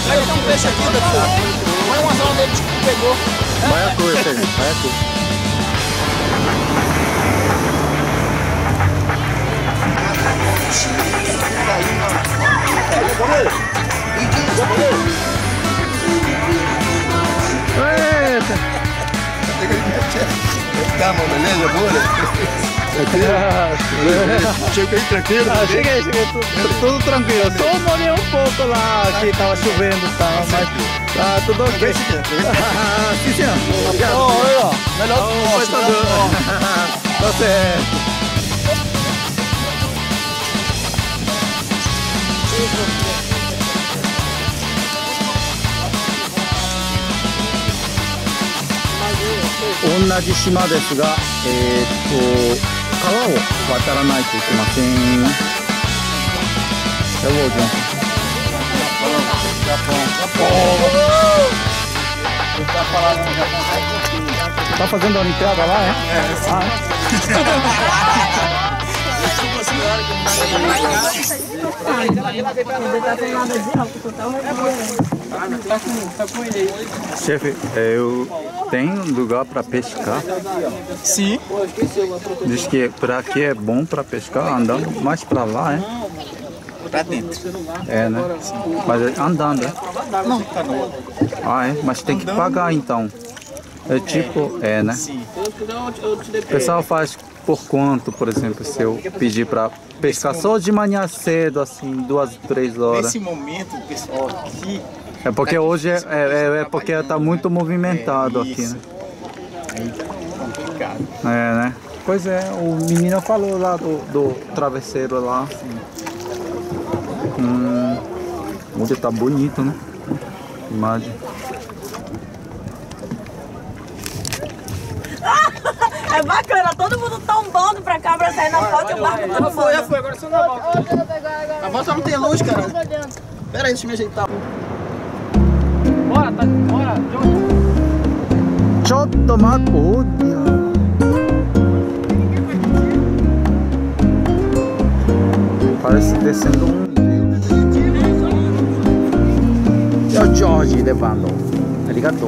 Pega um peixe aqui, doutor. Põe uma zona dele que pegou. Vai a tua, Sérgio. Vai a tua. Eita! Calma, beleza? Cheguei tranquilo. Cheguei, tudo tranquilo. Só molhei um pouco lá, que tava chovendo e tal, mas tá tudo ok. Sim, senhor. Olha, melhor do Foi tudo. Tá certo.同じ島ですが、川を渡らないといけません。Tá fazendo a Olimpíada lá, é? Chefe, eu tenho lugar para pescar? Sim. Diz que por aqui é bom para pescar, andando mais para lá, é? Pra dentro. É, né? Mas andando, é? Não. Ah, é? Mas tem que pagar então. É tipo, né? Sim. O pessoal faz por quanto, por exemplo, se eu pedir para pescar só de manhã cedo, assim, 2, 3 horas? Nesse momento, pessoal, aqui... É porque hoje é porque tá muito movimentado aqui, né? Aí, complicado. É, né? Pois é, o menino falou lá do travesseiro lá. Onde tá bonito, né? Imagem. É bacana, todo mundo tombando pra cá pra sair na foto e o barco tombando. Já foi, agora só na volta. A volta não tem luz, cara. Pera aí, deixa eu me ajeitar. Bora, tá? Bora, Chotto mato. Parece descendo um rio. É o Jorge levando. Arigato.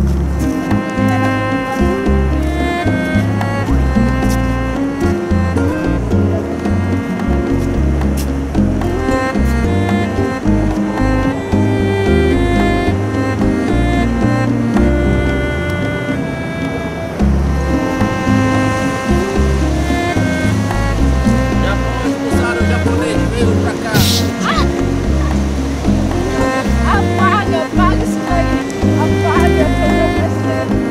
Apaga isso aí. Apaga, que eu já percebi.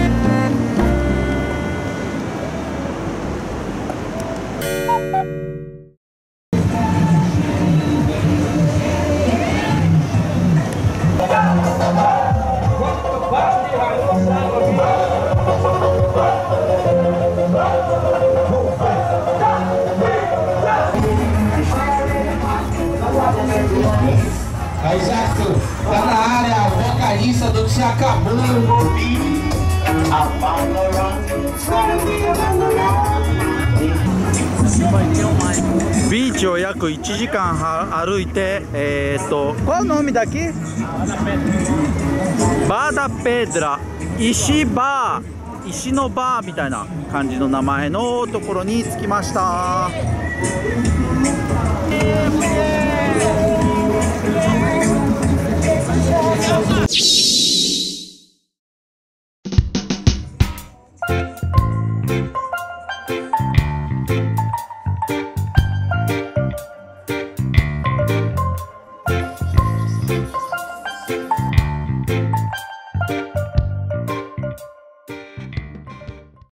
Aí, Jackson, tá na área, vocalista do Se Acabou. ビーチを約1時間歩いて、qual é o nome daqui? Bada Pedra 石のバーみたいな感じの名前のところに着きました。